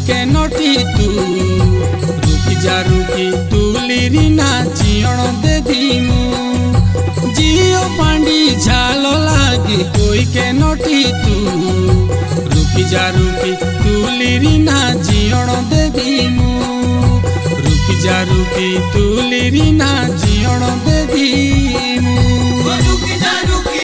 के नटी तू रुकी जा रुकी तुली ना चियण दे दीमु जियो पांडी झाल लागी कोई के नटी तू रुकी जा रुकी तुली ना चियण दे दीमु रुकी जा रुकी तुली ना चियण दे दी।